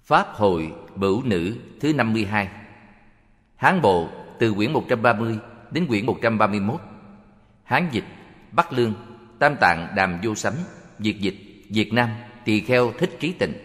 Pháp hội Bửu Nữ thứ 52. Hán bộ từ quyển 130 đến quyển 131. Hán dịch Bắc Lương, Tam Tạng Đàm Vô Sánh, Việt dịch Việt Nam Tỳ Kheo Thích Trí Tịnh.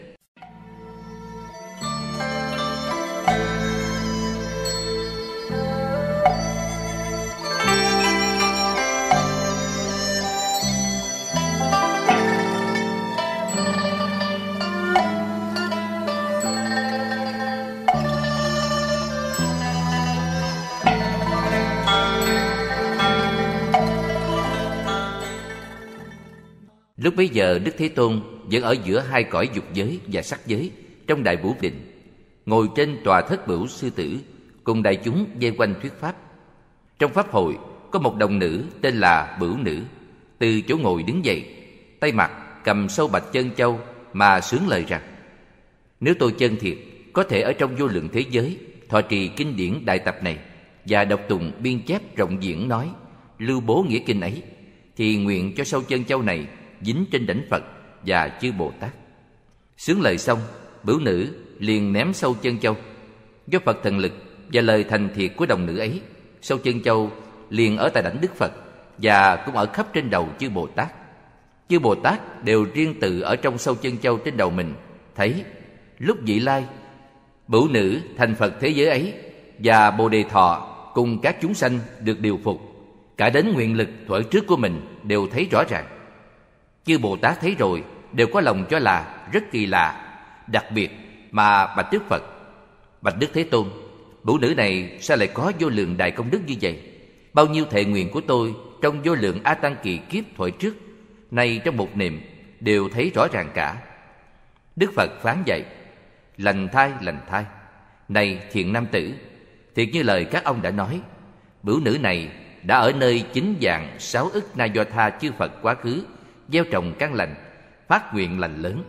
Lúc bấy giờ Đức Thế Tôn vẫn ở giữa hai cõi dục giới và sắc giới trong Đại Bửu Định, ngồi trên tòa thất Bửu Sư Tử, cùng đại chúng vây quanh thuyết pháp. Trong pháp hội có một đồng nữ tên là Bửu Nữ, từ chỗ ngồi đứng dậy, tay mặt cầm sâu bạch chân châu mà xướng lời rằng: nếu tôi chân thiệt có thể ở trong vô lượng thế giới thọ trì kinh điển đại tập này và đọc tụng biên chép rộng diễn nói, lưu bố nghĩa kinh ấy, thì nguyện cho sâu chân châu này dính trên đảnh Phật và chư Bồ Tát. Xướng lời xong, Bửu Nữ liền ném sâu chân châu. Do Phật thần lực và lời thành thiệt của đồng nữ ấy, sâu chân châu liền ở tại đảnh Đức Phật và cũng ở khắp trên đầu chư Bồ Tát. Chư Bồ Tát đều riêng tự ở trong sâu chân châu trên đầu mình, thấy lúc vị lai Bửu Nữ thành Phật thế giới ấy và Bồ Đề Thọ cùng các chúng sanh được điều phục, cả đến nguyện lực thuở trước của mình đều thấy rõ ràng. Chư Bồ Tát thấy rồi đều có lòng cho là rất kỳ lạ, đặc biệt mà bạch Đức Phật: bạch Đức Thế Tôn, Bửu Nữ này sao lại có vô lượng đại công đức như vậy? Bao nhiêu thệ nguyện của tôi trong vô lượng A Tăng kỳ kiếp thuở trước, nay trong một niệm đều thấy rõ ràng cả. Đức Phật phán dạy: lành thai, này thiện nam tử, thiệt như lời các ông đã nói, Bửu Nữ này đã ở nơi 9.600.000 na do tha chư Phật quá khứ gieo trồng căn lành, phát nguyện lành lớn.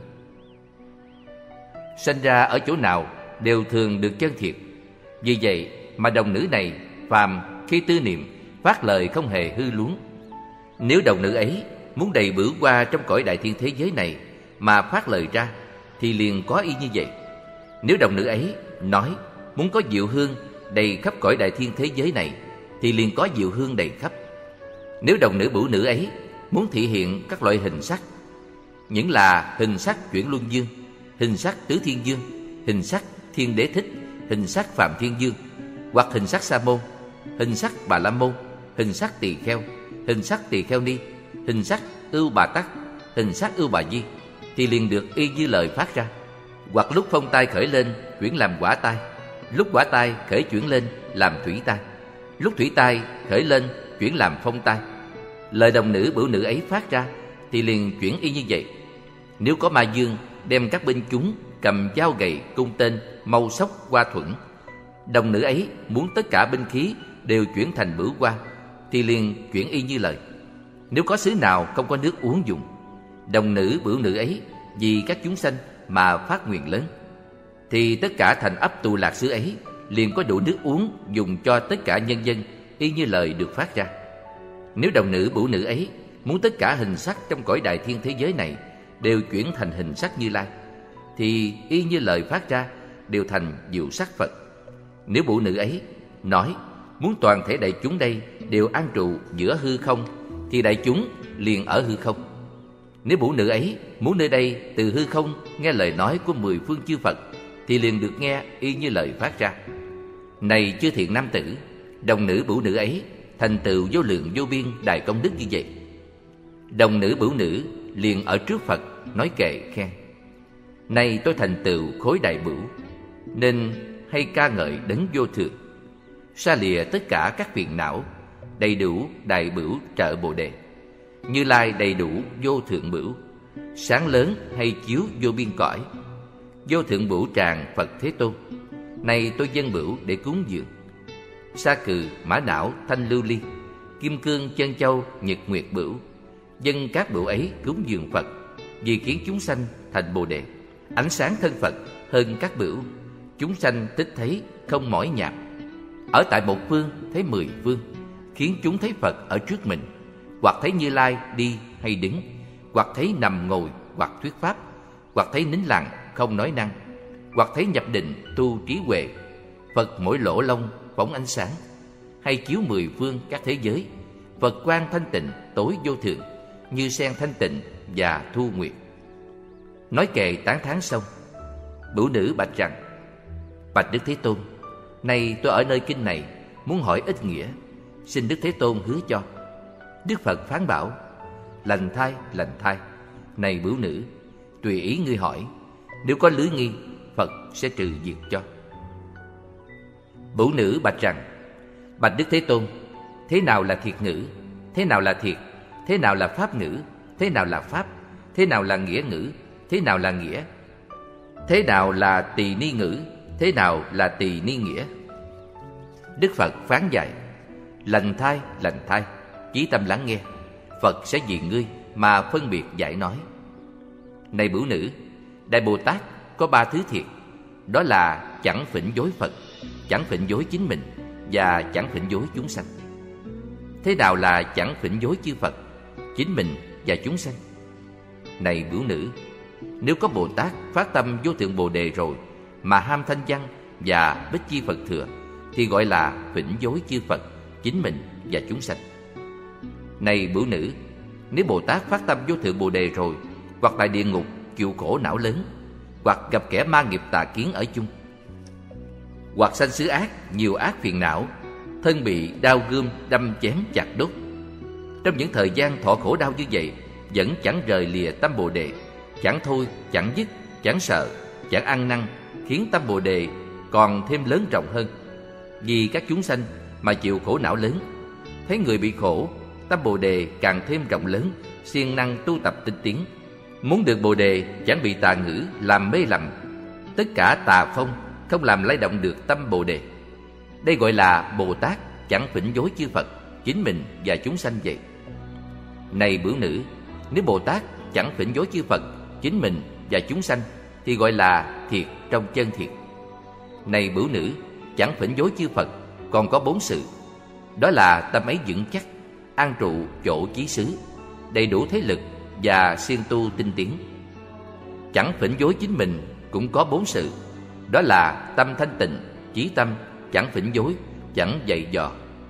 Sanh ra ở chỗ nào đều thường được chân thiệt. Vì vậy mà đồng nữ này phàm khi tư niệm phát lời không hề hư luống. Nếu đồng nữ ấy muốn đầy bửu qua trong cõi đại thiên thế giới này mà phát lời ra, thì liền có y như vậy. Nếu đồng nữ ấy nói muốn có diệu hương đầy khắp cõi đại thiên thế giới này, thì liền có diệu hương đầy khắp. Nếu đồng nữ Bửu Nữ ấy muốn thị hiện các loại hình sắc, những là hình sắc chuyển luân dương, hình sắc tứ thiên dương, hình sắc thiên đế thích, hình sắc phạm thiên dương, hoặc hình sắc sa môn, hình sắc bà la môn, hình sắc tỳ kheo, hình sắc tỳ kheo ni, hình sắc ưu bà tắc, hình sắc ưu bà di, thì liền được y như lời phát ra. Hoặc lúc phong tai khởi lên chuyển làm quả tai, lúc quả tai khởi chuyển lên làm thủy tai, lúc thủy tai khởi lên chuyển làm phong tai. Lời đồng nữ Bửu Nữ ấy phát ra thì liền chuyển y như vậy. Nếu có ma dương đem các binh chúng cầm dao gậy cung tên mau sóc qua thuẫn, đồng nữ ấy muốn tất cả binh khí đều chuyển thành bửu qua, thì liền chuyển y như lời. Nếu có xứ nào không có nước uống dùng, đồng nữ Bửu Nữ ấy vì các chúng sanh mà phát nguyện lớn, thì tất cả thành ấp tù lạc xứ ấy liền có đủ nước uống dùng cho tất cả nhân dân, y như lời được phát ra. Nếu đồng nữ Bửu Nữ ấy muốn tất cả hình sắc trong cõi đại thiên thế giới này đều chuyển thành hình sắc Như Lai, thì y như lời phát ra đều thành diệu sắc Phật. Nếu Bửu Nữ ấy nói muốn toàn thể đại chúng đây đều an trụ giữa hư không, thì đại chúng liền ở hư không. Nếu Bửu Nữ ấy muốn nơi đây từ hư không nghe lời nói của 10 phương chư Phật, thì liền được nghe y như lời phát ra. Này chư thiện nam tử, đồng nữ Bửu Nữ ấy thành tựu vô lượng vô biên đại công đức như vậy. Đồng nữ Bửu Nữ liền ở trước Phật nói kệ khen: này tôi thành tựu khối đại bửu, nên hay ca ngợi đấng vô thượng, xa lìa tất cả các phiền não, đầy đủ đại bửu trợ Bồ Đề. Như Lai đầy đủ vô thượng bửu, sáng lớn hay chiếu vô biên cõi, vô thượng bửu tràng Phật Thế Tôn. Này tôi dâng bửu để cúng dường. Sa cừ, mã não, thanh lưu ly, kim cương, chân châu, nhật nguyệt bửu, dâng các bửu ấy cúng dường Phật, vì khiến chúng sanh thành Bồ Đề. Ánh sáng thân Phật hơn các bửu, chúng sanh thích thấy không mỏi nhạt. Ở tại một phương thấy 10 phương, khiến chúng thấy Phật ở trước mình, hoặc thấy Như Lai đi hay đứng, hoặc thấy nằm ngồi, hoặc thuyết pháp, hoặc thấy nín lặng không nói năng, hoặc thấy nhập định tu trí huệ, Phật mỗi lỗ lông phóng ánh sáng, hay chiếu mười phương các thế giới, Phật quang thanh tịnh tối vô thượng, như sen thanh tịnh và thu nguyệt. Nói kệ tán thán xong, Bửu Nữ bạch rằng: Bạch Đức Thế Tôn, nay tôi ở nơi kinh này muốn hỏi ít nghĩa, xin Đức Thế Tôn hứa cho. Đức Phật phán bảo: Lành thai, này Bửu Nữ, tùy ý ngươi hỏi, nếu có lưới nghi, Phật sẽ trừ diệt cho. Bửu Nữ bạch rằng: Bạch Đức Thế Tôn, thế nào là thiệt ngữ? Thế nào là thiệt? Thế nào là pháp ngữ? Thế nào là pháp? Thế nào là nghĩa ngữ? Thế nào là nghĩa? Thế nào là tỳ ni ngữ? Thế nào là tỳ ni nghĩa? Đức Phật phán dạy: Lành thai, chí tâm lắng nghe, Phật sẽ vì ngươi mà phân biệt giải nói. Này Bửu Nữ, Đại Bồ Tát có ba thứ thiệt, đó là chẳng phỉnh dối Phật, chẳng phỉnh dối chính mình và chẳng phỉnh dối chúng sanh. Thế nào là chẳng phỉnh dối chư Phật, chính mình và chúng sanh? Này Bửu Nữ, nếu có Bồ Tát phát tâm vô thượng Bồ Đề rồi mà ham thanh văn và bích chi Phật thừa, thì gọi là phỉnh dối chư Phật, chính mình và chúng sanh. Này Bửu Nữ, nếu Bồ Tát phát tâm vô thượng Bồ Đề rồi, hoặc tại địa ngục chịu khổ não lớn, hoặc gặp kẻ ma nghiệp tà kiến ở chung, hoặc sanh xứ ác, nhiều ác phiền não, thân bị đao gươm đâm chém chặt đốt, trong những thời gian thọ khổ đau như vậy, vẫn chẳng rời lìa tâm Bồ Đề, chẳng thôi, chẳng dứt, chẳng sợ, chẳng ăn năn, khiến tâm Bồ Đề còn thêm lớn rộng hơn. Vì các chúng sanh mà chịu khổ não lớn, thấy người bị khổ, tâm Bồ Đề càng thêm rộng lớn, siêng năng tu tập tinh tiến. Muốn được Bồ Đề, chẳng bị tà ngữ làm mê lầm, tất cả tà phong không làm lay động được tâm Bồ Đề. Đây gọi là Bồ Tát chẳng phỉnh dối chư Phật, chính mình và chúng sanh vậy. Này Bửu Nữ, nếu Bồ Tát chẳng phỉnh dối chư Phật, chính mình và chúng sanh, thì gọi là thiệt trong chân thiệt. Này Bửu Nữ, chẳng phỉnh dối chư Phật còn có 4 sự, đó là tâm ấy vững chắc, an trụ chỗ chí xứ, đầy đủ thế lực và siêng tu tinh tiến. Chẳng phỉnh dối chính mình cũng có 4 sự, đó là tâm thanh tịnh, chí tâm, chẳng phỉnh dối, chẳng dày dò.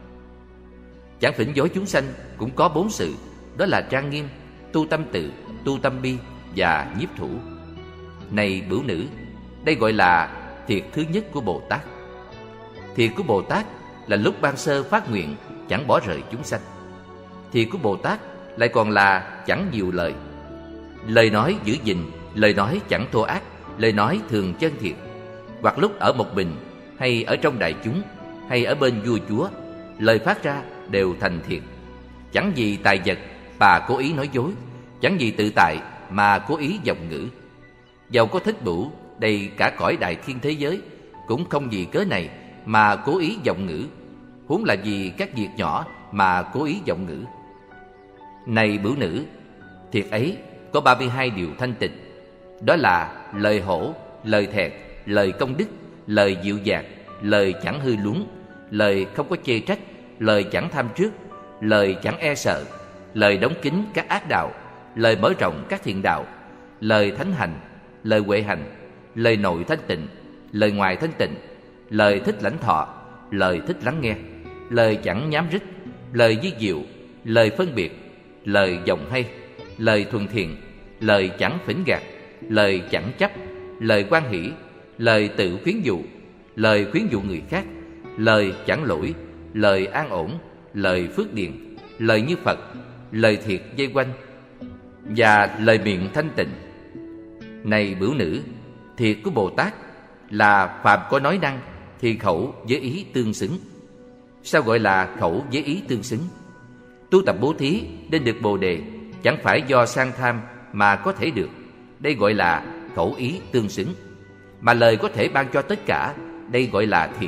Chẳng phỉnh dối chúng sanh cũng có 4 sự, đó là trang nghiêm, tu tâm tự, tu tâm bi và nhiếp thủ. Này Bửu Nữ, đây gọi là thiệt thứ nhất của Bồ Tát. Thiệt của Bồ Tát là lúc ban sơ phát nguyện chẳng bỏ rời chúng sanh. Thiệt của Bồ Tát lại còn là chẳng nhiều lời, lời nói giữ gìn, lời nói chẳng thô ác, lời nói thường chân thiệt. Hoặc lúc ở một mình, hay ở trong đại chúng, hay ở bên vua chúa, lời phát ra đều thành thiệt. Chẳng vì tài vật mà cố ý nói dối, chẳng vì tự tại mà cố ý vọng ngữ. Dầu có thích bửu đầy cả cõi đại thiên thế giới, cũng không vì cớ này mà cố ý vọng ngữ, huống là vì các việc nhỏ mà cố ý vọng ngữ. Này Bửu Nữ, thiệt ấy có 32 điều thanh tịnh, đó là lời hổ, lời thẹt, lời công đức, lời dịu dàng, lời chẳng hư luống, lời không có chê trách, lời chẳng tham trước, lời chẳng e sợ, lời đóng kín các ác đạo, lời mở rộng các thiện đạo, lời thánh hành, lời huệ hành, lời nội thanh tịnh, lời ngoài thanh tịnh, lời thích lãnh thọ, lời thích lắng nghe, lời chẳng nhám rít, lời vi diệu, lời phân biệt, lời vọng hay, lời thuần thiện, lời chẳng phỉnh gạt, lời chẳng chấp, lời hoan hỷ, lời tự khuyến dụ, lời khuyến dụ người khác, lời chẳng lỗi, lời an ổn, lời phước điền, lời như Phật, lời thiệt dây quanh, và lời miệng thanh tịnh. Này Bửu Nữ, thiệt của Bồ Tát là phàm có nói năng thì khẩu với ý tương xứng. Sao gọi là khẩu với ý tương xứng? Tu tập bố thí nên được Bồ Đề, chẳng phải do sang tham mà có thể được, đây gọi là khẩu ý tương xứng. Mà lời có thể ban cho tất cả, đây gọi là thiệt.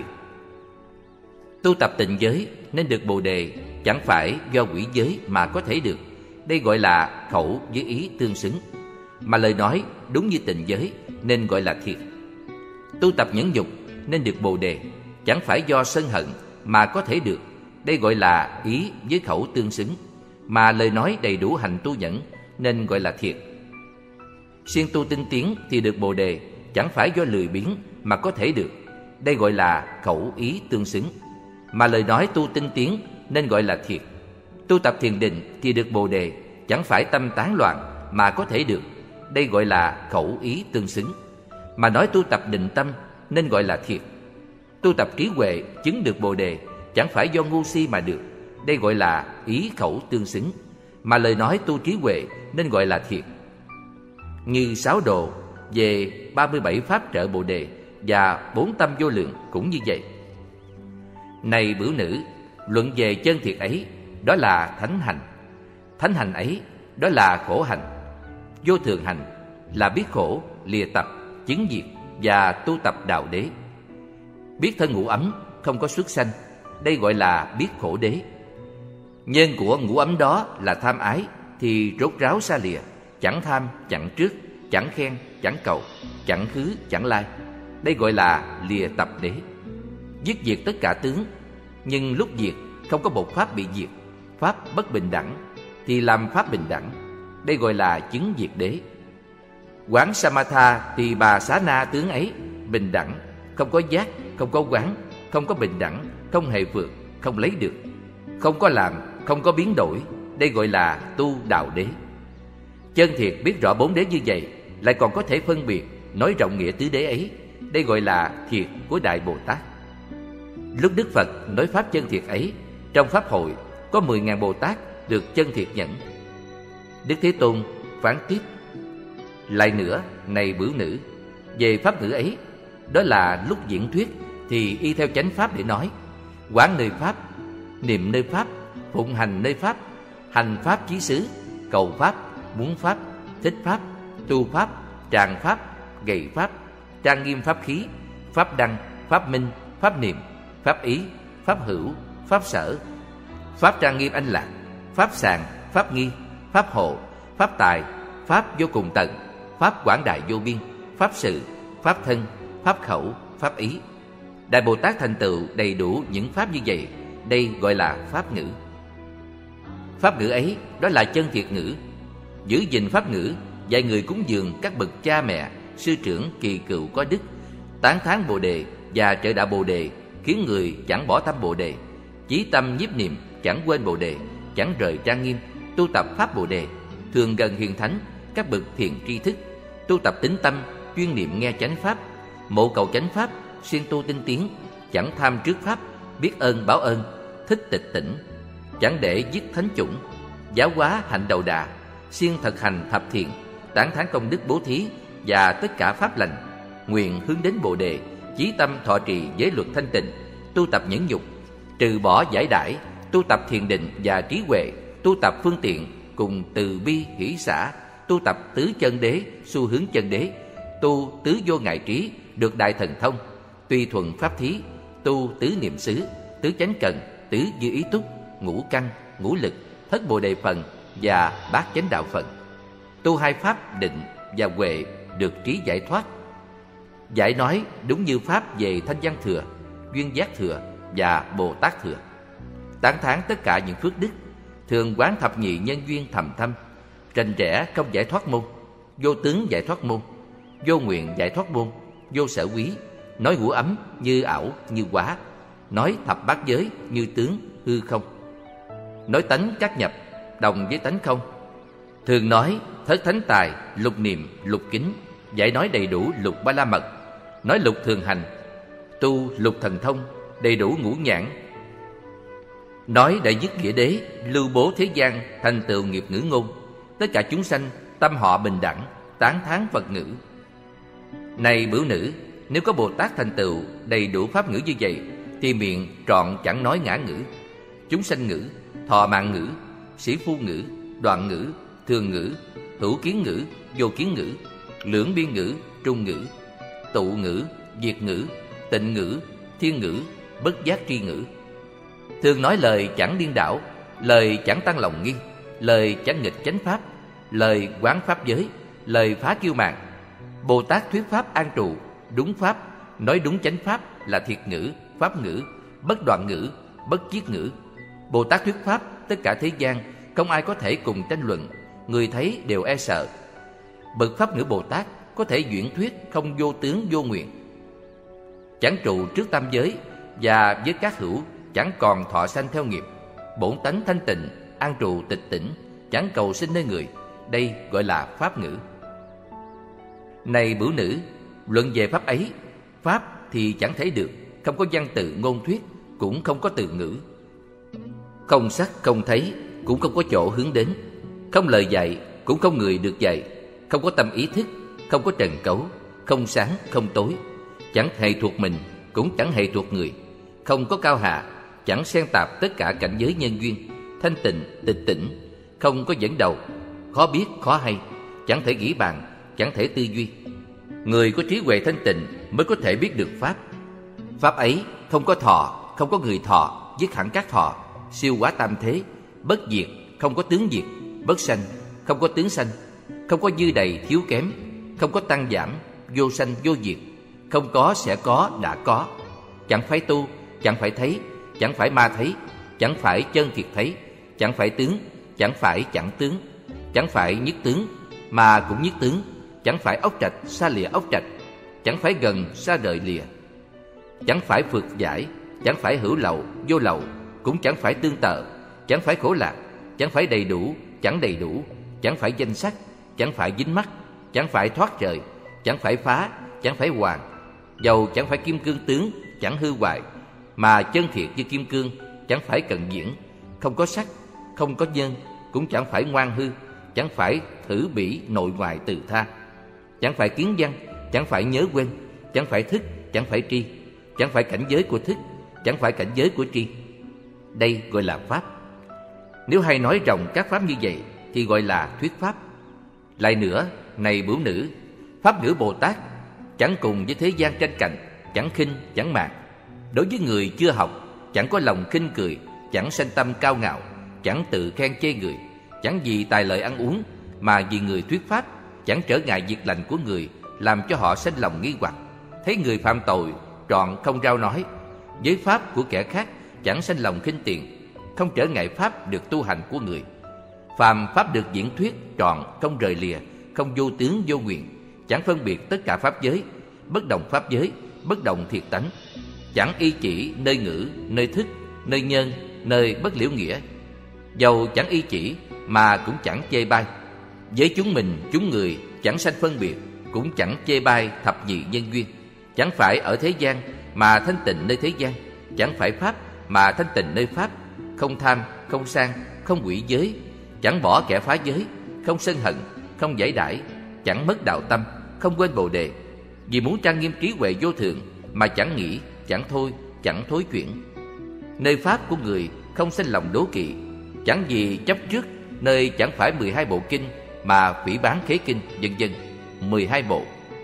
Tu tập tịnh giới nên được Bồ Đề, chẳng phải do quỷ giới mà có thể được, đây gọi là khẩu với ý tương xứng. Mà lời nói đúng như tịnh giới nên gọi là thiệt. Tu tập nhẫn dục nên được Bồ Đề, chẳng phải do sân hận mà có thể được, đây gọi là ý với khẩu tương xứng. Mà lời nói đầy đủ hành tu nhẫn nên gọi là thiệt. Siêng tu tinh tiến thì được Bồ Đề, chẳng phải do lười biếng mà có thể được. Đây gọi là khẩu ý tương xứng. Mà lời nói tu tinh tiến nên gọi là thiệt. Tu tập thiền định thì được Bồ đề, chẳng phải tâm tán loạn mà có thể được. Đây gọi là khẩu ý tương xứng. Mà nói tu tập định tâm nên gọi là thiệt. Tu tập trí huệ chứng được Bồ đề, chẳng phải do ngu si mà được. Đây gọi là ý khẩu tương xứng. Mà lời nói tu trí huệ nên gọi là thiệt. Như 6 độ về 37 pháp trợ Bồ đề và 4 tâm vô lượng cũng như vậy. Này bửu nữ, luận về chân thiệt ấy, đó là thánh hành. Thánh hành ấy, đó là khổ hành. Vô thường hành là biết khổ, lìa tập, chứng diệt và tu tập đạo đế. Biết thân ngũ ấm không có xuất sanh, đây gọi là biết khổ đế. Nhân của ngũ ấm đó là tham ái thì rốt ráo xa lìa, chẳng tham, chẳng trước, chẳng khen, chẳng cầu, chẳng khứ, chẳng lai. Đây gọi là lìa tập đế. Dứt diệt tất cả tướng, nhưng lúc diệt không có một pháp bị diệt, pháp bất bình đẳng thì làm pháp bình đẳng. Đây gọi là chứng diệt đế. Quán Samatha thì bà xá na tướng ấy bình đẳng, không có giác, không có quán, không có bình đẳng, không hề vượt, không lấy được, không có làm, không có biến đổi. Đây gọi là tu đạo đế. Chân thiệt biết rõ 4 đế như vậy, lại còn có thể phân biệt, nói rộng nghĩa tứ đế ấy. Đây gọi là thiệt của Đại Bồ Tát. Lúc Đức Phật nói pháp chân thiệt ấy, trong pháp hội có 10.000 Bồ Tát được chân thiệt nhận. Đức Thế Tôn phán tiếp: lại nữa, này bửu nữ, về pháp ngữ ấy, đó là lúc diễn thuyết thì y theo chánh pháp để nói, quán nơi pháp, niệm nơi pháp, phụng hành nơi pháp, hành pháp chí xứ, cầu pháp, muốn pháp, thích pháp, tu pháp, tràng pháp, gầy pháp, trang nghiêm pháp khí, pháp đăng, pháp minh, pháp niệm, pháp ý, pháp hữu, pháp sở, pháp trang nghiêm anh lạc, pháp sàng, pháp nghi, pháp hộ, pháp tài, pháp vô cùng tận, pháp quảng đại vô biên, pháp sự, pháp thân, pháp khẩu, pháp ý. Đại Bồ Tát thành tựu đầy đủ những pháp như vậy, đây gọi là pháp ngữ. Pháp ngữ ấy, đó là chân thiệt ngữ. Giữ gìn pháp ngữ, dạy người cúng dường các bậc cha mẹ, sư trưởng kỳ cựu có đức, tán thán Bồ đề và trợ đạo Bồ đề, khiến người chẳng bỏ tâm Bồ đề, chí tâm nhiếp niệm, chẳng quên Bồ đề, chẳng rời trang nghiêm, tu tập pháp Bồ đề, thường gần hiền thánh, các bậc thiện tri thức, tu tập tín tâm, chuyên niệm nghe chánh pháp, mộ cầu chánh pháp, xuyên tu tinh tiến, chẳng tham trước pháp, biết ơn báo ơn, thích tịch tỉnh, chẳng để dứt thánh chủng, giáo hóa hạnh đầu đà, siêng thực hành thập thiện, tán thán công đức bố thí và tất cả pháp lành, nguyện hướng đến Bồ đề, chí tâm thọ trì giới luật thanh tịnh, tu tập nhẫn nhục, trừ bỏ giải đãi, tu tập thiền định và trí huệ, tu tập phương tiện cùng từ bi hỷ xả, tu tập tứ chân đế, xu hướng chân đế, tu tứ vô ngại trí, được đại thần thông, tùy thuận pháp thí, tu tứ niệm xứ, tứ chánh cần, tứ dư ý túc, ngũ căn, ngũ lực, thất bồ đề phần và bát chánh đạo phần, tu 2 pháp định và huệ, được trí giải thoát. Giải nói đúng như pháp về thanh văn thừa, duyên giác thừa và Bồ Tát thừa. Tán thán tất cả những phước đức, thường quán thập nhị nhân duyên thầm thâm, rành rẽ không giải thoát môn, vô tướng giải thoát môn, vô nguyện giải thoát môn, vô sở quý, nói ngũ ấm như ảo như quá, nói thập bát giới như tướng hư không, nói tánh các nhập đồng với tánh không, thường nói thất thánh tài, lục niệm, lục kính, giải nói đầy đủ lục ba la mật, nói lục thường hành, tu lục thần thông, đầy đủ ngũ nhãn, nói đại dứt nghĩa đế, lưu bố thế gian, thành tựu nghiệp ngữ ngôn, tất cả chúng sanh tâm họ bình đẳng, tán thán Phật ngữ. Này bửu nữ, nếu có Bồ Tát thành tựu đầy đủ pháp ngữ như vậy, thì miệng trọn chẳng nói ngã ngữ, chúng sanh ngữ, thọ mạng ngữ, sĩ phu ngữ, đoạn ngữ, thường ngữ, hữu kiến ngữ, vô kiến ngữ, lưỡng biên ngữ, trung ngữ, tụ ngữ, diệt ngữ, tịnh ngữ, thiên ngữ, bất giác tri ngữ. Thường nói lời chẳng điên đảo, lời chẳng tăng lòng nghi, lời chẳng nghịch chánh pháp, lời quán pháp giới, lời phá kiêu mạn. Bồ Tát thuyết pháp an trụ, đúng pháp, nói đúng chánh pháp là thiệt ngữ, pháp ngữ, bất đoạn ngữ, bất chiết ngữ. Bồ Tát thuyết pháp, tất cả thế gian không ai có thể cùng tranh luận, người thấy đều e sợ. Bậc pháp ngữ Bồ Tát có thể diễn thuyết không vô tướng vô nguyện. Chẳng trụ trước tam giới, và với các hữu chẳng còn thọ sanh theo nghiệp. Bổn tánh thanh tịnh, an trụ tịch tỉnh, chẳng cầu sinh nơi người. Đây gọi là pháp ngữ. Này Bửu Nữ, luận về pháp ấy, pháp thì chẳng thể được, không có văn tự ngôn thuyết, cũng không có từ ngữ. Không sắc không thấy, cũng không có chỗ hướng đến. Không lời dạy, cũng không người được dạy. Không có tâm ý thức, không có trần cấu. Không sáng không tối, chẳng hề thuộc mình, cũng chẳng hề thuộc người. Không có cao hạ, chẳng xen tạp tất cả cảnh giới nhân duyên. Thanh tịnh, tịch tỉnh, không có dẫn đầu. Khó biết, khó hay, chẳng thể nghĩ bàn, chẳng thể tư duy. Người có trí huệ thanh tịnh mới có thể biết được pháp. Pháp ấy không có thọ, không có người thọ, dứt hẳn các thọ, siêu quá tam thế, bất diệt, không có tướng diệt, bất sanh, không có tướng sanh, không có dư đầy thiếu kém, không có tăng giảm, vô sanh vô diệt, không có sẽ có đã có. Chẳng phải tu, chẳng phải thấy, chẳng phải ma thấy, chẳng phải chân thiệt thấy, chẳng phải tướng, chẳng phải chẳng tướng, chẳng phải nhất tướng mà cũng nhất tướng, chẳng phải ốc trạch xa lìa ốc trạch, chẳng phải gần xa rời lìa, chẳng phải phượt giải, chẳng phải hữu lậu vô lậu, cũng chẳng phải tương tự, chẳng phải khổ lạc, chẳng phải đầy đủ, chẳng đầy đủ, chẳng phải danh sắc, chẳng phải dính mắc, chẳng phải thoát trời, chẳng phải phá, chẳng phải hoàn. Dầu chẳng phải kim cương tướng, chẳng hư hoại, mà chân thiệt như kim cương, chẳng phải cận diễn, không có sắc, không có nhân, cũng chẳng phải ngoan hư, chẳng phải thử bỉ nội ngoại từ tha, chẳng phải kiến văn, chẳng phải nhớ quên, chẳng phải thức, chẳng phải tri, chẳng phải cảnh giới của thức, chẳng phải cảnh giới của tri. Đây gọi là pháp. Nếu hay nói rộng các pháp như vậy thì gọi là thuyết pháp. Lại nữa, này Bửu Nữ, pháp ngữ Bồ Tát chẳng cùng với thế gian tranh cạnh, chẳng khinh chẳng mạn. Đối với người chưa học, chẳng có lòng khinh cười, chẳng sanh tâm cao ngạo, chẳng tự khen chê người, chẳng vì tài lợi ăn uống, mà vì người thuyết pháp, chẳng trở ngại việc lành của người, làm cho họ sanh lòng nghi hoặc. Thấy người phạm tội, trọn không rao nói. Với pháp của kẻ khác, chẳng sanh lòng khinh tiền, không trở ngại pháp được tu hành của người. Phàm pháp được diễn thuyết, trọn không rời lìa, không vô tướng vô nguyện, chẳng phân biệt tất cả pháp giới, bất đồng pháp giới, bất đồng thiệt tánh, chẳng y chỉ nơi ngữ, nơi thức, nơi nhân, nơi bất liễu nghĩa. Dầu chẳng y chỉ mà cũng chẳng chê bai. Với chúng mình, chúng người chẳng sanh phân biệt, cũng chẳng chê bai thập nhị nhân duyên. Chẳng phải ở thế gian mà thanh tịnh nơi thế gian, chẳng phải pháp mà thanh tịnh nơi pháp. Không tham, không sang, không quỷ giới, chẳng bỏ kẻ phá giới, không sân hận, không giải đãi, chẳng mất đạo tâm, không quên bồ đề. Vì muốn trang nghiêm trí huệ vô thượng mà chẳng nghĩ, chẳng thôi, chẳng thối chuyển. Nơi pháp của người không sanh lòng đố kỵ, chẳng vì chấp trước nơi chẳng phải 12 bộ kinh mà phỉ báng khế kinh, vân vân. 12 bộ.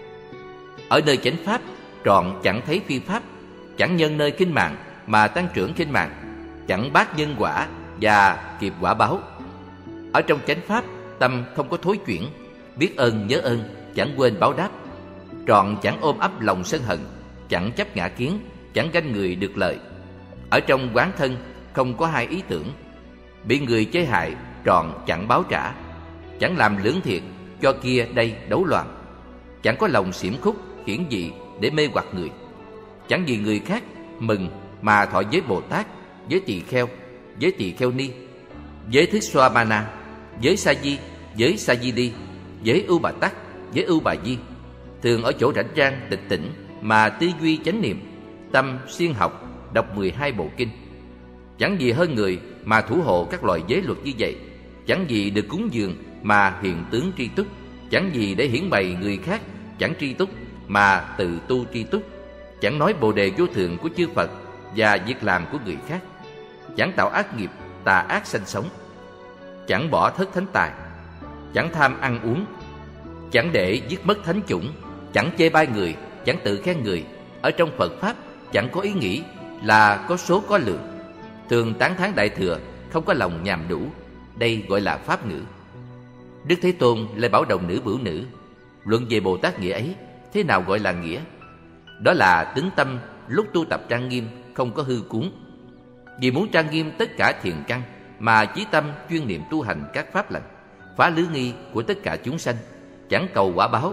Ở nơi chánh pháp trọn chẳng thấy phi pháp, chẳng nhân nơi kinh mạng mà tăng trưởng kinh mạng, chẳng bác nhân quả và kịp quả báo. Ở trong chánh pháp tâm không có thối chuyển, biết ơn nhớ ơn, chẳng quên báo đáp. Trọn chẳng ôm ấp lòng sân hận, chẳng chấp ngã kiến, chẳng ganh người được lợi. Ở trong quán thân không có hai ý tưởng, bị người chế hại trọn chẳng báo trả, chẳng làm lưỡng thiệt cho kia đây đấu loạn, chẳng có lòng xiểm khúc khiển dị để mê hoặc người, chẳng vì người khác mừng mà thọ giới Bồ Tát, giới tỳ kheo ni, giới Thích Xoa Ma Na, giới Sa Di, giới Sa Di Đi, giới Ưu Bà Tắc, giới Ưu Bà Di. Thường ở chỗ rảnh rang tịch tỉnh mà tư duy chánh niệm, tâm siêng học, đọc 12 bộ kinh. Chẳng vì hơn người mà thủ hộ các loại giới luật như vậy, chẳng vì được cúng dường mà hiện tướng tri túc, chẳng vì để hiển bày người khác chẳng tri túc mà tự tu tri túc, chẳng nói bồ đề vô thượng của chư Phật và việc làm của người khác, chẳng tạo ác nghiệp tà ác sanh sống, chẳng bỏ thất thánh tài, chẳng tham ăn uống, chẳng để giết mất thánh chủng, chẳng chê bai người, chẳng tự khen người. Ở trong Phật pháp chẳng có ý nghĩ là có số có lượng, thường tán thán đại thừa, không có lòng nhàm đủ. Đây gọi là pháp ngữ. Đức Thế Tôn lại bảo đồng nữ Bửu Nữ, luận về Bồ Tát nghĩa ấy, thế nào gọi là nghĩa? Đó là tính tâm lúc tu tập trang nghiêm, không có hư cuốn. Vì muốn trang nghiêm tất cả thiền căn mà chí tâm chuyên niệm tu hành các pháp lành, phá lứ nghi của tất cả chúng sanh, chẳng cầu quả báo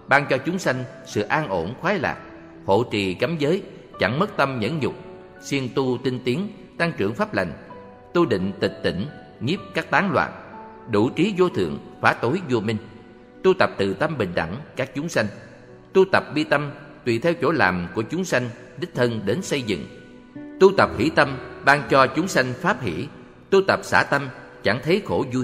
ban cho chúng sanh sự an ổn khoái lạc, hộ trì cấm giới, chẳng mất tâm nhẫn nhục, siêng tu tinh tiến, tăng trưởng pháp lành, tu định tịch tỉnh, nhiếp các tán loạn, đủ trí vô thượng, phá tối vô minh, tu tập từ tâm bình đẳng các chúng sanh, tu tập bi tâm tùy theo chỗ làm của chúng sanh đích thân đến xây dựng, tu tập hỷ tâm ban cho chúng sanh pháp hỷ, tu tập xả tâm chẳng thấy khổ vui,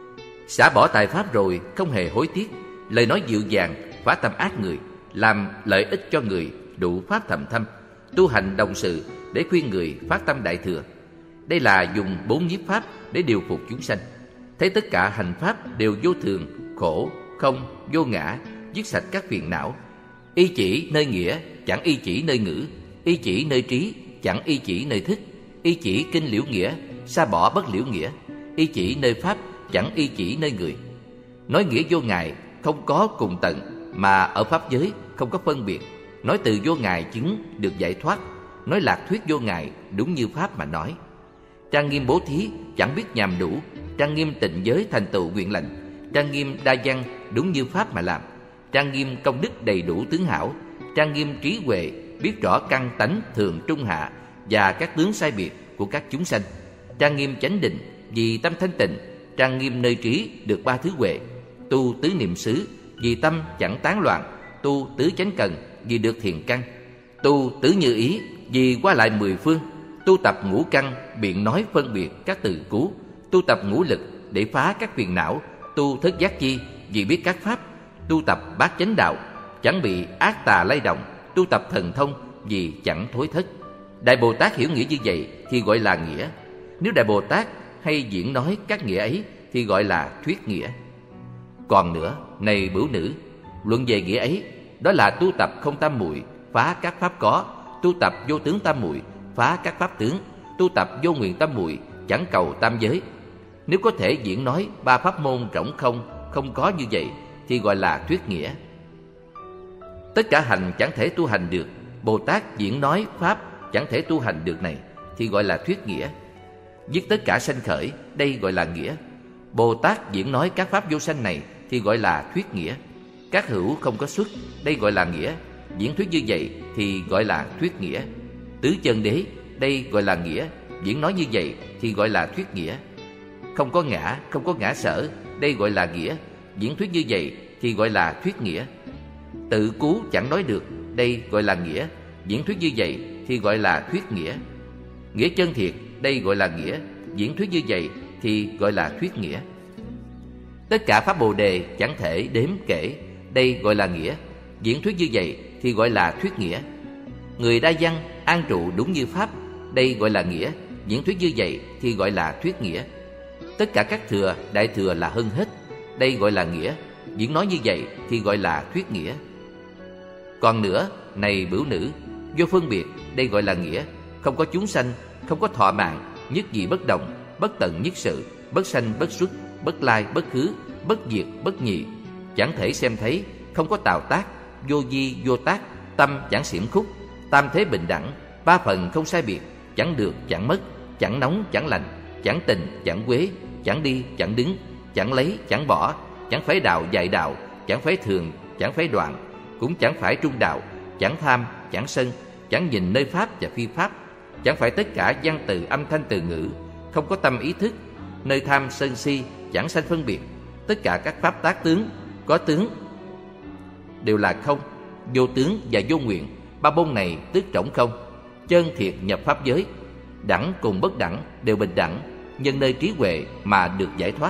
xả bỏ tài pháp rồi không hề hối tiếc, lời nói dịu dàng phá tâm ác người, làm lợi ích cho người, đủ pháp thầm thâm, tu hành đồng sự để khuyên người phát tâm đại thừa. Đây là dùng 4 nhiếp pháp để điều phục chúng sanh. Thấy tất cả hành pháp đều vô thường, khổ, không, vô ngã, dứt sạch các phiền não. Y chỉ nơi nghĩa, chẳng y chỉ nơi ngữ. Y chỉ nơi trí, chẳng y chỉ nơi thức. Y chỉ kinh liễu nghĩa, sa bỏ bất liễu nghĩa. Y chỉ nơi pháp, chẳng y chỉ nơi người. Nói nghĩa vô ngại, không có cùng tận, mà ở pháp giới không có phân biệt. Nói từ vô ngại chứng được giải thoát. Nói lạc thuyết vô ngại, đúng như pháp mà nói. Trang nghiêm bố thí, chẳng biết nhàm đủ. Trang nghiêm tịnh giới thành tựu nguyện lành. Trang nghiêm đa văn, đúng như pháp mà làm. Trang nghiêm công đức đầy đủ tướng hảo. Trang nghiêm trí huệ, biết rõ căn tánh thường trung hạ và các tướng sai biệt của các chúng sanh. Trang nghiêm chánh định, vì tâm thanh tịnh. Trang nghiêm nơi trí, được 3 thứ huệ. Tu tứ niệm xứ, vì tâm chẳng tán loạn. Tu tứ chánh cần, vì được thiền căn. Tu tứ như ý, vì qua lại 10 phương. Tu tập ngũ căn, biện nói phân biệt các từ cú. Tu tập ngũ lực, để phá các phiền não. Tu thất giác chi, vì biết các pháp. Tu tập bát chánh đạo, chẳng bị ác tà lay động. Tu tập thần thông, vì chẳng thối thất. Đại Bồ Tát hiểu nghĩa như vậy thì gọi là nghĩa. Nếu Đại Bồ Tát hay diễn nói các nghĩa ấy thì gọi là thuyết nghĩa. Còn nữa, này bửu nữ, luận về nghĩa ấy, đó là tu tập không tam muội, phá các pháp có. Tu tập vô tướng tam muội, phá các pháp tướng. Tu tập vô nguyện tam muội, chẳng cầu tam giới. Nếu có thể diễn nói 3 pháp môn rỗng không, không có như vậy thì gọi là thuyết nghĩa. Tất cả hành chẳng thể tu hành được, Bồ Tát diễn nói pháp chẳng thể tu hành được này thì gọi là thuyết nghĩa. Dứt tất cả sanh khởi, đây gọi là nghĩa. Bồ Tát diễn nói các pháp vô sanh này thì gọi là thuyết nghĩa. Các hữu không có xuất, đây gọi là nghĩa. Diễn thuyết như vậy thì gọi là thuyết nghĩa. Tứ chân đế, đây gọi là nghĩa. Diễn nói như vậy thì gọi là thuyết nghĩa. Không có ngã, không có ngã sở, đây gọi là nghĩa. Diễn thuyết như vậy thì gọi là thuyết nghĩa. Tự cứu chẳng nói được, đây gọi là nghĩa. Diễn thuyết như vậy thì gọi là thuyết nghĩa. Nghĩa chân thiệt, đây gọi là nghĩa. Diễn thuyết như vậy thì gọi là thuyết nghĩa. Tất cả pháp Bồ đề chẳng thể đếm kể, đây gọi là nghĩa. Diễn thuyết như vậy thì gọi là thuyết nghĩa. Người đa văn an trụ đúng như pháp, đây gọi là nghĩa. Diễn thuyết như vậy thì gọi là thuyết nghĩa. Tất cả các thừa, đại thừa là hơn hết, đây gọi là nghĩa. Diễn nói như vậy thì gọi là thuyết nghĩa. Còn nữa, này bửu nữ, vô phân biệt, đây gọi là nghĩa. Không có chúng sanh, không có thọ mạng, nhất dị bất động, bất tận nhất sự, bất sanh bất xuất, bất lai bất khứ, bất diệt bất nhị, chẳng thể xem thấy, không có tào tác, vô di vô tác, tâm chẳng xiểm khúc, tam thế bình đẳng, 3 phần không sai biệt, chẳng được chẳng mất, chẳng nóng chẳng lạnh, chẳng tình chẳng quế, chẳng đi chẳng đứng, chẳng lấy chẳng bỏ, chẳng phải đạo dạy đạo, chẳng phải thường, chẳng phải đoạn, cũng chẳng phải trung đạo, chẳng tham, chẳng sân, chẳng nhìn nơi pháp và phi pháp, chẳng phải tất cả văn từ âm thanh từ ngữ, không có tâm ý thức, nơi tham sân si chẳng sanh phân biệt. Tất cả các pháp tác tướng, có tướng đều là không, vô tướng và vô nguyện, 3 môn này tức trống không. Chân thiệt nhập pháp giới, đẳng cùng bất đẳng đều bình đẳng, nhân nơi trí huệ mà được giải thoát.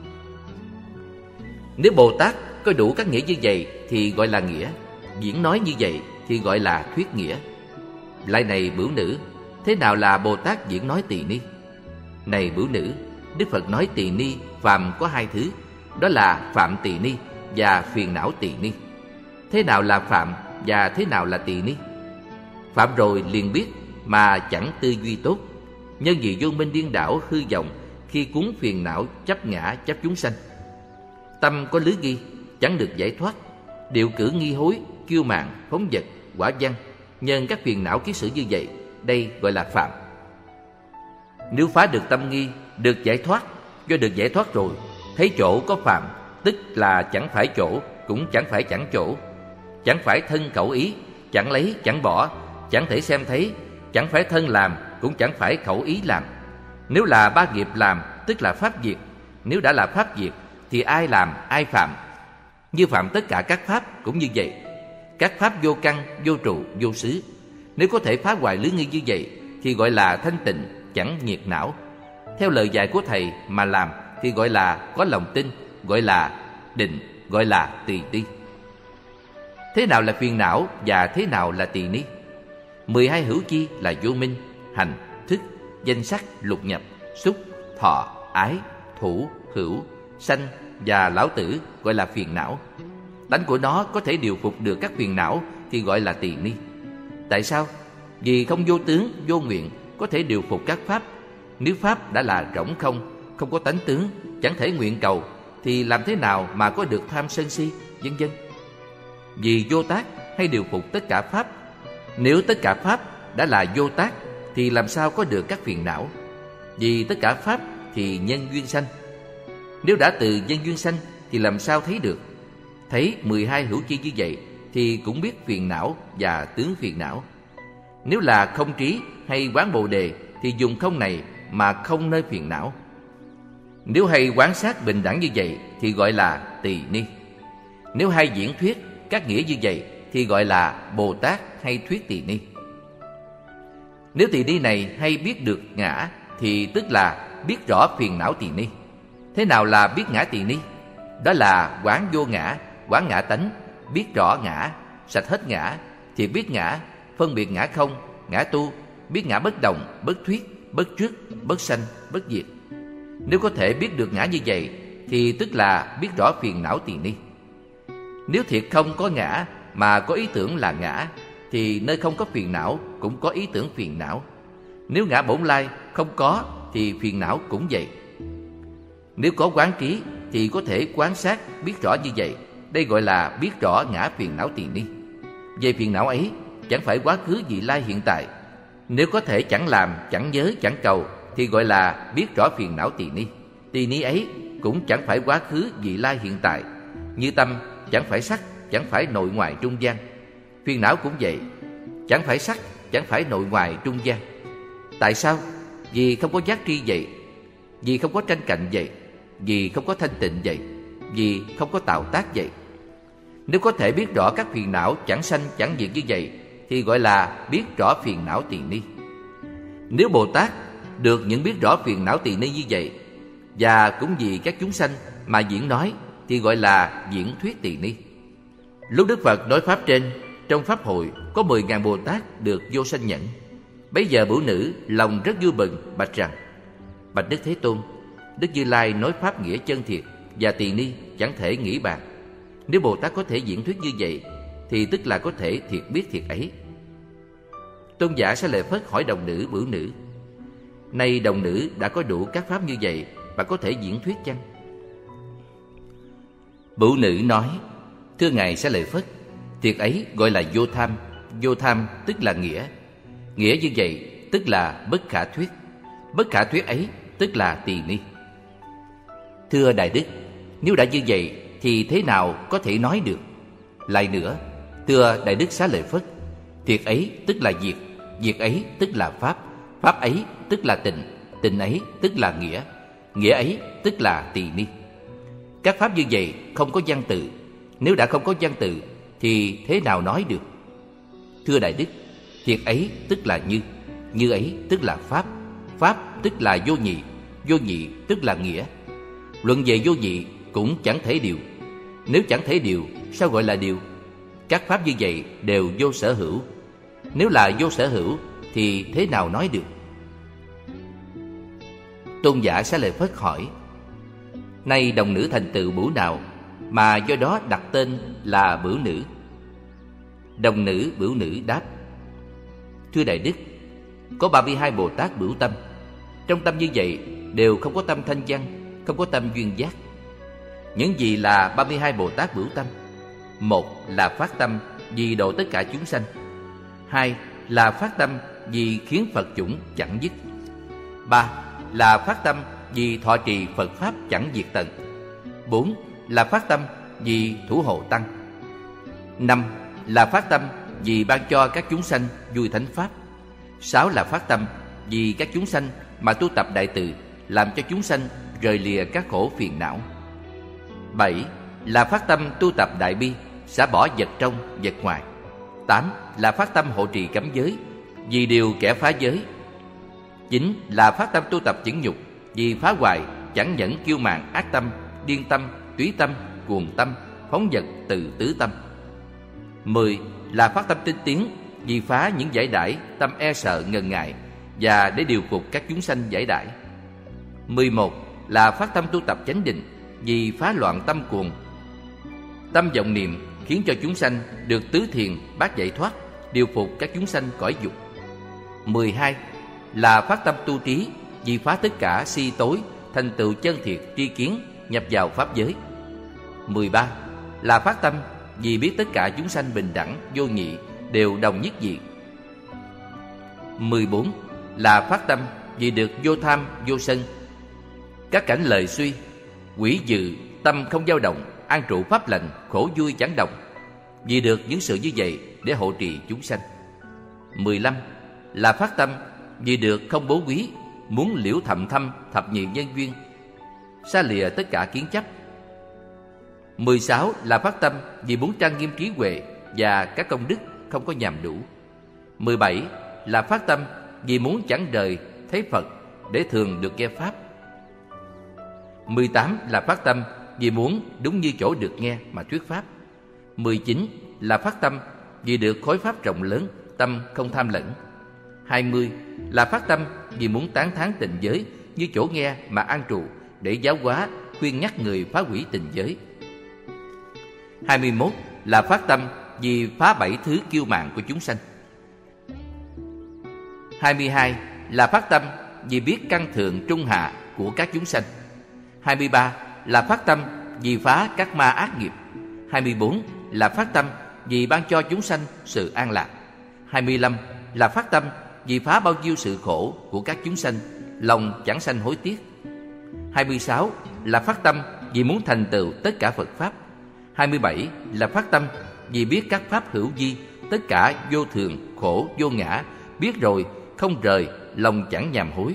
Nếu Bồ Tát có đủ các nghĩa như vậy thì gọi là nghĩa. Diễn nói như vậy thì gọi là thuyết nghĩa. Lại này bửu nữ, thế nào là Bồ Tát diễn nói tỳ ni? Này bửu nữ, Đức Phật nói tỳ ni phàm có 2 thứ, đó là phạm tỳ ni và phiền não tỳ ni. Thế nào là phạm và thế nào là tỳ ni? Phạm rồi liền biết mà chẳng tư duy tốt, nhân vì vô minh điên đảo hư vọng, khi cuốn phiền não chấp ngã chấp chúng sanh. Tâm có lưới ghi, chẳng được giải thoát, điệu cử nghi hối, kiêu mạn, phóng dật, quả văn, nhân các phiền não kiết sử như vậy, đây gọi là phạm. Nếu phá được tâm nghi, được giải thoát, do được giải thoát rồi, thấy chỗ có phạm, tức là chẳng phải chỗ, cũng chẳng phải chẳng chỗ. chẳng phải thân khẩu ý, chẳng lấy chẳng bỏ, chẳng thể xem thấy, chẳng phải thân làm, cũng chẳng phải khẩu ý làm. Nếu là ba nghiệp làm, tức là pháp diệt. Nếu đã là pháp diệt, thì ai làm, ai phạm. Như phạm tất cả các pháp cũng như vậy. Các pháp vô căn, vô trụ, vô xứ. Nếu có thể phá hoại lưỡng nghi như vậy, thì gọi là thanh tịnh, chẳng nhiệt não. Theo lời dạy của Thầy mà làm, thì gọi là có lòng tin, gọi là định, gọi là tỳ ni. Thế nào là phiền não và thế nào là tỳ ni? 12 hữu chi là vô minh, hành, thức, danh sắc, lục nhập, xúc, thọ, ái, thủ, hữu, sanh và lão tử gọi là phiền não. Tánh của nó có thể điều phục được các phiền não thì gọi là tỳ ni. Tại sao? Vì không vô tướng, vô nguyện có thể điều phục các pháp. Nếu pháp đã là rỗng không, không có tánh tướng, chẳng thể nguyện cầu, thì làm thế nào mà có được tham sân si, vân vân? Vì vô tác hay điều phục tất cả pháp. Nếu tất cả pháp đã là vô tác, thì làm sao có được các phiền não? Vì tất cả pháp thì nhân duyên sanh. Nếu đã từ nhân duyên sanh thì làm sao thấy được? Thấy 12 hữu chi như vậy thì cũng biết phiền não và tướng phiền não. Nếu là không trí hay quán Bồ Đề thì dùng không này mà không nơi phiền não. Nếu hay quán sát bình đẳng như vậy thì gọi là tỳ ni. Nếu hay diễn thuyết các nghĩa như vậy thì gọi là Bồ Tát hay thuyết tỳ ni. Nếu tỳ ni này hay biết được ngã thì tức là biết rõ phiền não tỳ ni. Thế nào là biết ngã tỳ ni? Đó là quán vô ngã, quán ngã tánh, biết rõ ngã, sạch hết ngã, thì biết ngã, phân biệt ngã không, ngã tu, biết ngã bất động, bất thuyết, bất trước, bất sanh, bất diệt. Nếu có thể biết được ngã như vậy thì tức là biết rõ phiền não tỳ ni. Nếu thiệt không có ngã mà có ý tưởng là ngã, thì nơi không có phiền não cũng có ý tưởng phiền não. Nếu ngã bổn lai không có thì phiền não cũng vậy. Nếu có quán trí thì có thể quan sát biết rõ như vậy. Đây gọi là biết rõ ngã phiền não tỳ ni. Về phiền não ấy chẳng phải quá khứ vị lai hiện tại. Nếu có thể chẳng làm, chẳng nhớ, chẳng cầu thì gọi là biết rõ phiền não tỳ ni. Tỳ ni ấy cũng chẳng phải quá khứ vị lai hiện tại. Như tâm chẳng phải sắc, chẳng phải nội ngoại trung gian. Phiền não cũng vậy, chẳng phải sắc, chẳng phải nội ngoại trung gian. Tại sao? Vì không có giác tri vậy, vì không có tranh cạnh vậy, vì không có thanh tịnh vậy, vì không có tạo tác vậy. Nếu có thể biết rõ các phiền não chẳng sanh chẳng diệt như vậy thì gọi là biết rõ phiền não tỳ ni. Nếu Bồ Tát được những biết rõ phiền não tỳ ni như vậy và cũng vì các chúng sanh mà diễn nói thì gọi là diễn thuyết tỳ ni. Lúc Đức Phật nói pháp trên, trong pháp hội có 10.000 Bồ Tát được vô sanh nhẫn. Bấy giờ bửu nữ lòng rất vui mừng, bạch rằng: Bạch Đức Thế Tôn, Đức Như Lai nói pháp nghĩa chân thiệt và tỳ ni chẳng thể nghĩ bàn. Nếu Bồ Tát có thể diễn thuyết như vậy thì tức là có thể thiệt biết thiệt ấy. Tôn giả Xá Lợi Phất hỏi đồng nữ bửu nữ: Nay đồng nữ đã có đủ các pháp như vậy và có thể diễn thuyết chăng? Bửu nữ nói: Thưa Ngài Xá Lợi Phất, thiệt ấy gọi là vô tham. Vô tham tức là nghĩa. Nghĩa như vậy tức là bất khả thuyết. Bất khả thuyết ấy tức là tỳ ni. Thưa Đại Đức, nếu đã như vậy thì thế nào có thể nói được? Lại nữa, thưa Đại Đức Xá Lợi Phất, thiệt ấy tức là diệt, diệt ấy tức là pháp, pháp ấy tức là tịnh, tịnh ấy tức là nghĩa, nghĩa ấy tức là tỳ ni. Các pháp như vậy không có văn tự. Nếu đã không có văn tự thì thế nào nói được? Thưa Đại Đức, thiệt ấy tức là như, như ấy tức là pháp, pháp tức là vô nhị, vô nhị tức là nghĩa. Luận về vô nhị cũng chẳng thể điều. Nếu chẳng thể điều, sao gọi là điều? Các pháp như vậy đều vô sở hữu. Nếu là vô sở hữu thì thế nào nói được? Tôn giả Xá Lợi Phất hỏi: Nay đồng nữ thành tựu bửu nào mà do đó đặt tên là bửu nữ? Đồng nữ bửu nữ đáp: Thưa Đại Đức, có 32 Bồ Tát bửu tâm. Trong tâm như vậy đều không có tâm thanh văn, không có tâm duyên giác. Những gì là 32 Bồ Tát bửu tâm? Một là phát tâm vì độ tất cả chúng sanh. Hai là phát tâm vì khiến Phật chủng chẳng dứt. Ba là phát tâm vì thọ trì Phật Pháp chẳng diệt tận. 4 là phát tâm vì thủ hộ tăng. 5 là phát tâm vì ban cho các chúng sanh vui thánh pháp. 6 là phát tâm vì các chúng sanh mà tu tập đại từ, làm cho chúng sanh rời lìa các khổ phiền não. 7 là phát tâm tu tập đại bi, xả bỏ vật trong vật ngoài. 8 là phát tâm hộ trì cấm giới, vì điều kẻ phá giới. 9 là phát tâm tu tập chẩn nhục, vì phá hoại chẳng nhẫn kiêu mạn ác tâm, điên tâm, túy tâm, cuồng tâm, phóng dật từ tứ tâm. 10 là phát tâm tinh tiến, vì phá những giải đãi tâm e sợ ngần ngại và để điều phục các chúng sanh giải đãi. 11 là phát tâm tu tập chánh định, vì phá loạn tâm cuồng. Tâm vọng niệm khiến cho chúng sanh được tứ thiền bát giải thoát, điều phục các chúng sanh cõi dục. 12 là phát tâm tu trí, vì phá tất cả si tối, thành tựu chân thiệt tri kiến, nhập vào pháp giới. 13 là phát tâm vì biết tất cả chúng sanh bình đẳng, vô nhị, đều đồng nhất diệt. 14 là phát tâm vì được vô tham, vô sân, các cảnh lời suy, quỷ dự, tâm không dao động, an trụ pháp lành, khổ vui chẳng động, vì được những sự như vậy để hộ trì chúng sanh. 15 là phát tâm vì được không bố quý, muốn liễu thầm thâm thập nhị nhân duyên, xa lìa tất cả kiến chấp. 16 là phát tâm vì muốn trang nghiêm trí huệ và các công đức không có nhàm đủ. 17 là phát tâm vì muốn chẳng đời thấy Phật để thường được nghe pháp. 18 là phát tâm vì muốn đúng như chỗ được nghe mà thuyết pháp. 19 là phát tâm vì được khối pháp rộng lớn, tâm không tham lẫn. 20 là phát tâm vì muốn tán thán tịnh giới như chỗ nghe mà an trụ, để giáo hóa, khuyên nhắc người phá hủy tịnh giới. 21 là phát tâm vì phá 7 thứ kiêu mạn của chúng sanh. 22 là phát tâm vì biết căn thượng trung hạ của các chúng sanh. 23 là phát tâm vì phá các ma ác nghiệp. 24 là phát tâm vì ban cho chúng sanh sự an lạc. 25 là phát tâm vì phá bao nhiêu sự khổ của các chúng sanh, lòng chẳng sanh hối tiếc. 26 là phát tâm vì muốn thành tựu tất cả Phật Pháp. 27 là phát tâm vì biết các Pháp hữu vi, tất cả vô thường, khổ, vô ngã, biết rồi, không rời, lòng chẳng nhàm hối.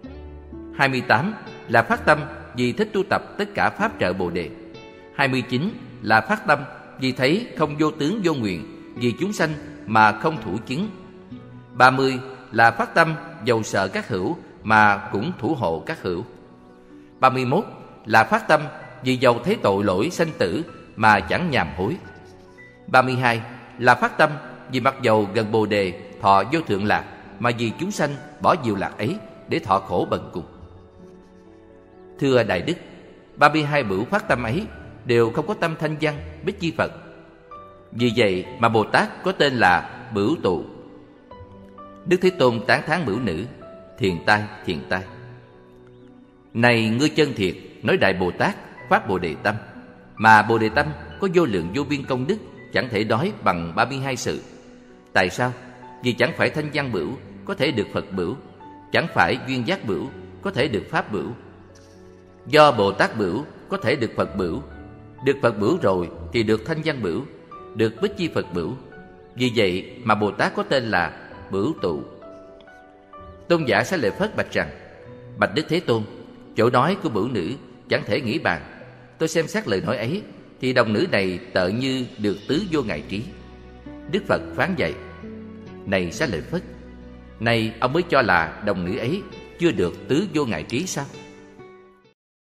28 là phát tâm vì thích tu tập tất cả Pháp trợ Bồ Đề. 29 là phát tâm vì thấy không vô tướng vô nguyện, vì chúng sanh mà không thủ chứng. 30 là phát tâm dầu sợ các hữu mà cũng thủ hộ các hữu. 31 là phát tâm vì dầu thấy tội lỗi sanh tử mà chẳng nhàm hối. 32 là phát tâm vì mặc dầu gần Bồ Đề thọ vô thượng lạc, mà vì chúng sanh bỏ diệu lạc ấy để thọ khổ bần cùng. Thưa Đại Đức, 32 bửu phát tâm ấy đều không có tâm thanh văn bích chi Phật. Vì vậy mà Bồ Tát có tên là Bửu Tụ. Đức Thế Tôn tán thán bửu nữ: thiền tai, thiền tai. Này ngươi chân thiệt, nói Đại Bồ Tát phát Bồ Đề tâm, mà Bồ Đề tâm có vô lượng vô biên công đức, chẳng thể nói bằng 32 sự. Tại sao? Vì chẳng phải thanh văn bửu có thể được Phật bửu, chẳng phải duyên giác bửu có thể được Pháp bửu. Do Bồ Tát bửu có thể được Phật bửu, được Phật bửu rồi thì được thanh văn bửu, được bích chi Phật bửu. Vì vậy mà Bồ Tát có tên là Bửu Tụ. Tôn giả Xá Lợi Phất bạch rằng: bạch Đức Thế Tôn, chỗ nói của bửu nữ chẳng thể nghĩ bàn. Tôi xem xét lời nói ấy thì đồng nữ này tợ như được tứ vô ngại trí. Đức Phật phán dạy: này Xá Lợi Phất, này ông mới cho là đồng nữ ấy chưa được tứ vô ngại trí sao?